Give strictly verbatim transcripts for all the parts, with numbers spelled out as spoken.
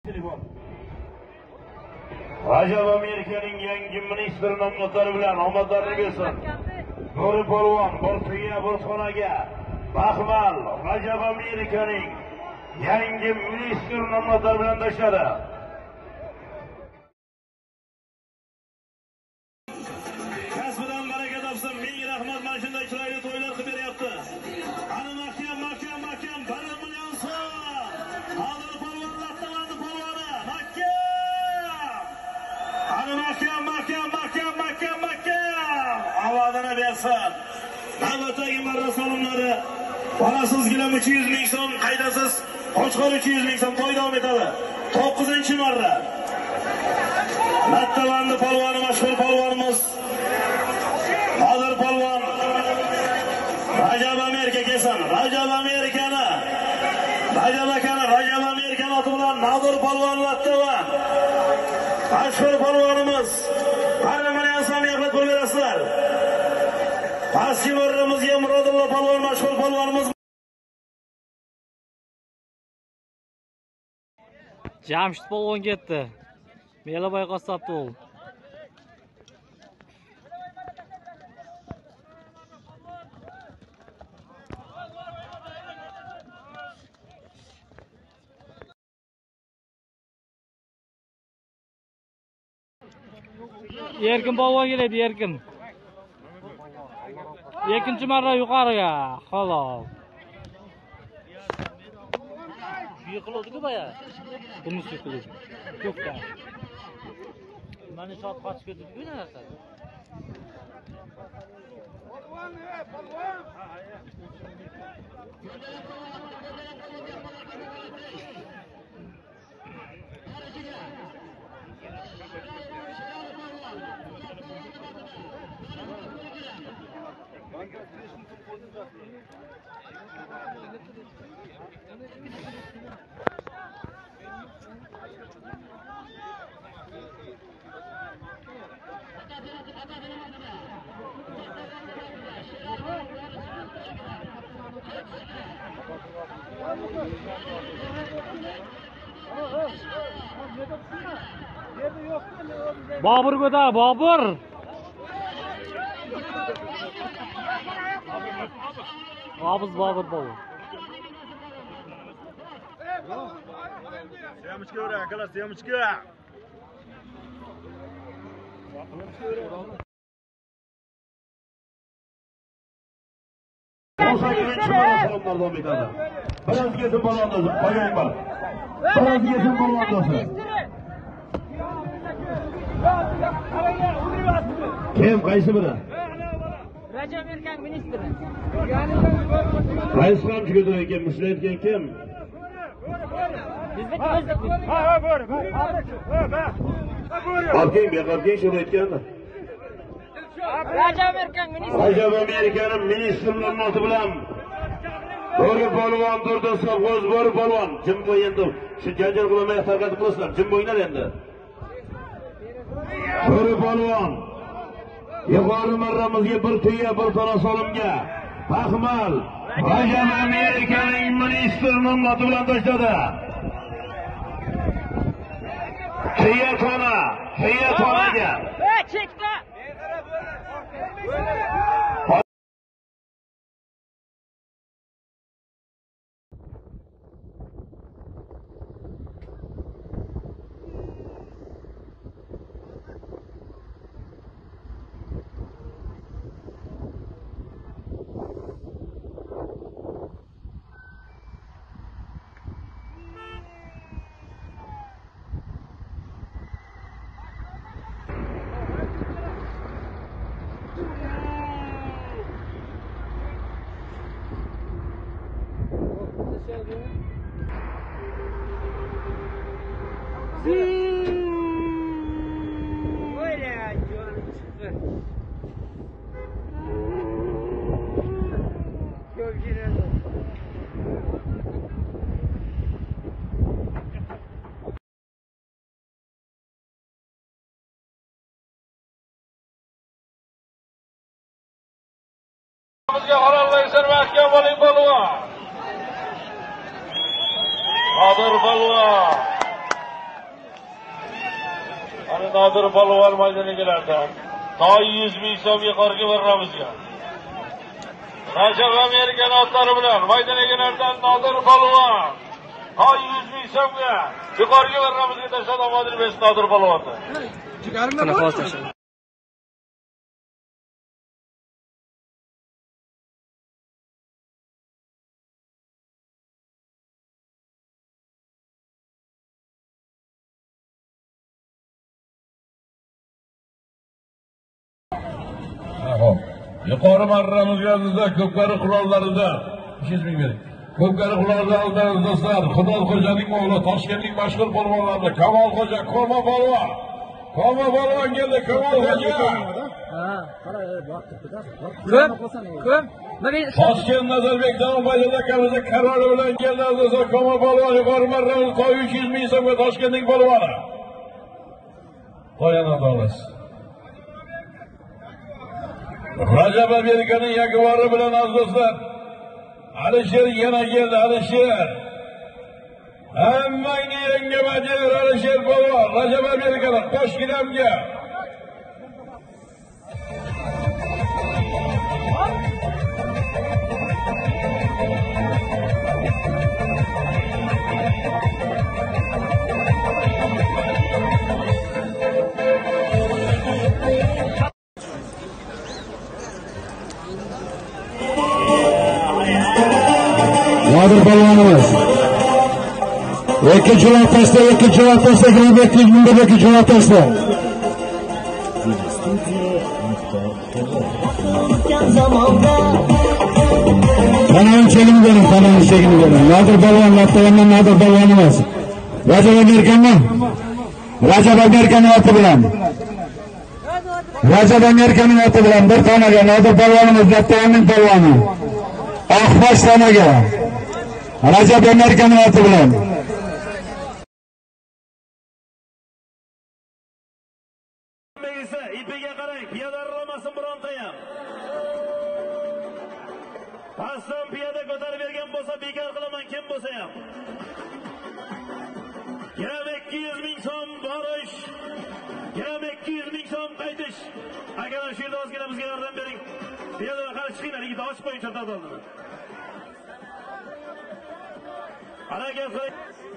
Rajab Amerikaning yangi ministri nomzodlari bilan omadlarini bersin. Nuri Polvon bir tuya bir xonaga. Baxmal Rajab Amerikaning yangi ministri nomzodlari bilan tashladi. Kasbidan baraka topsin. Ming rahmat, mana shunday chiroyli to'ylar qilib beryapti. Ana mahkam mahkam mahkam bir million so'm. Hozir polvonlar tomoni polvoni mahkam. Ana mahkam mahkam mahkam mahkam mahkam. Ovozini bersin. Navbatdagi marra solimlari parasizgilar uch yuz ming so'm, qaydasiz Qo'chqor uch yuz ming so'm to'y davom etadi. to'qqizinchi marra. Lattavandi polvoni mashhur polvonimiz Hozir polvon Rajab Amerika kelsin. Rajab Amerikani Rajab akani Rajab Amerikani oti bilan Nadir polvon Lattavan mashhur polvonimiz bir million so'm yaqlat pul berasizlar. Pastki marramizga Murodullo polvon mashhur polvonimiz Jamshid polvon ketdi. Melaboy qassobdi u. Erkin polvon keladi, Erkin. Ikkinchi marra yuqoriga. Xolos. Yiqildi-ku baya. Buni yiqildi. Ko'kda. Mana shot qochib ketdi-ku narsa. Polvon, polvon. Bobur ko'ta, Bobur. Hafız Bobur Bobur. Siyamычka ura, akalar siyamычka. on sakkizinchi marra salomlar davom etadi. Biroz kesin polvondosi, qo'ying bor. Biroz kesin polvondosi. Kim, qaysi biri? Rajab Amerikan ministri. Qaysi qamchi ko'tarayotgan, mushlayotgan kim? Ha, ha, bo'ri, bo'ri. Olking, beqolking so'rayotganda. Rajab Amerikan ministri. Rajab Amerikaning ministri nomzodi bilan Nuri polvon turdi, sovg'oz bor polvon. Jim bo'y endi. Shu janjal qilmay tarqatib qo'ysizlar. Jim bo'yinglar endi. Nuri polvon yuqori marramizga bir tuya bir tona solimga Baxmal Rajab Amerikaning ministri nomzodi bilan tashladi. Tuya tona, tuya tonaga. Ha, chekda. Bizga qarorlaysan mahkam bo'ling polvon. Nadir polvon. Ana Nodir polvon maydonidagilardan to yuz ming so'm yuqoriga berramizga. Rajab Amerikan otlari bilan maydonidagilardan Nodir polvon to yuz ming so'mga yuqoriga berramizga tashlab omadil bersin Nodir polvonni. Telefon tashlang. Hop. Yuqori marramizga azizlar, ko'pkari qurollarida ikki ming bering. Ko'pkari qurollarida do'stlar, Xudolxo'janing o'g'li Toshkentning mashhur polvonlaridan Kamolxo'ja, Ko'rma polvon. Ko'rma polvon keldi, Kamolxo'ja. Ha, qara, vaqtida. Ko'p, ko'p. Toshkent Nazarbek Davonbayda kamida qarori bilan keldi azizlar, Ko'rma polvon yuqori marramizda to uch yuz ming so'mga Toshkentning polvoni. Qo'yana davlat. Rajab Amerikaning yagovori bilan aziz do'stlar, Alisher yana keldi, Alisher. Hammangni yangi majlis Alisher polvon, Rajab Amerikadan Toshkentga. Nodir polvonimiz. Ikkinchi vaqtda, ikkinchi vaqtda Grabek yuzmingda ikkinchi vaqtda. Kanalın çekini verin, kanalın çekini verin. Nodir polvon, Latviyadan Nodir polvonimiz. Rajab Amerikan'dan. Rajab Amerikan'ın atı bilan. Rajab Amerikan'ın atı bilan bir tanaga Nodir polvonimiz, Latviyaning polvoni. Ahbaş tanaga. Rajab Amerikan'ın atı bilan. İpiga qarang, piyodarlamasın birontayam. Pastdan piyoda ko'tarib bergan bo'lsa, bekor qilaman kim bo'lsa ham. Gram ikki yuz ming so'm borish. Gram ikki yuz ming so'm qaytish. Agar shu yerda ozgina bizga yordam bering. Piyodalar qarshi chiqinglar, yigit ochib qo'ying chortadonni. Harakat qiling.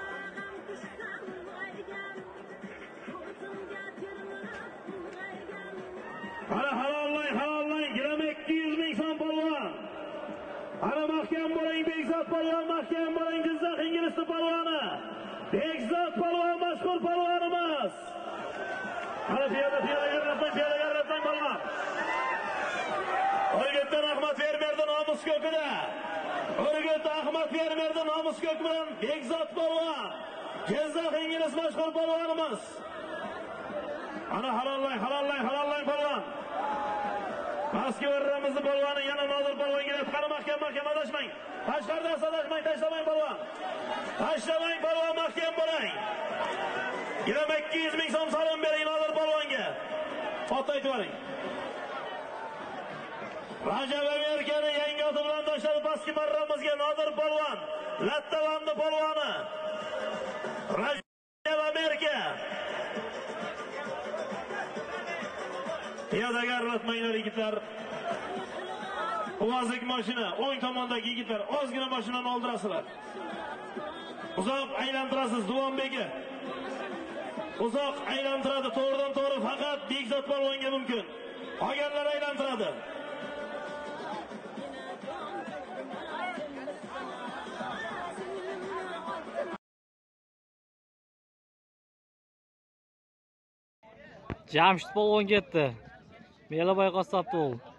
Ana halollang, halollang, gram ikki yuz ming so'm polvon. Ana mahkam bo'ling, Bekzod polvon, mahkam bo'ling, Jizzax Inglizli polvoni. Bekzod polvon mashhur polvonimiz. Ana piyoda, piyoda garlatmang, piyoda garlatmang polvon. O'rgatda rahmat Fermerdi nomus ko'kida. O'rgatda Ahmad Fermerdi nomus ko'k bilan Bekzod polvon. Jizzax Ingliz mashhur polvonimiz. Ana halollang, halollang, halollang polvon. Pastga o'rramizni polvoni yana Nodir polvon keladi. Qani mahkam, mahkam adashmang. Tashqarida sadashmang, tashlamang polvon. Tashlamang polvon, mahkam bo'ling. Gram ikki yuz ming so'm salom bering Nodir polvonga. Ot aytib oling. Rajab Amerikani yangi oti bilan tashladi pastki marramizga Nodir polvon. Lattavonni polvoni. Rajab Amerika. Piyodaga aralashmanglar yigitlar. Uvozlik mashina, o'ng tomondagi yigitlar ozgina mashinani oldirasizlar. Uzoq aylantirasiz Duvanbegi. Uzoq aylantiradi, to'g'ridan to'g'ri faqat Bekzod polvonga mumkin. Qolganlar aylantiradi. Jamshid polvon ketdi. Melaboy qassobdi u.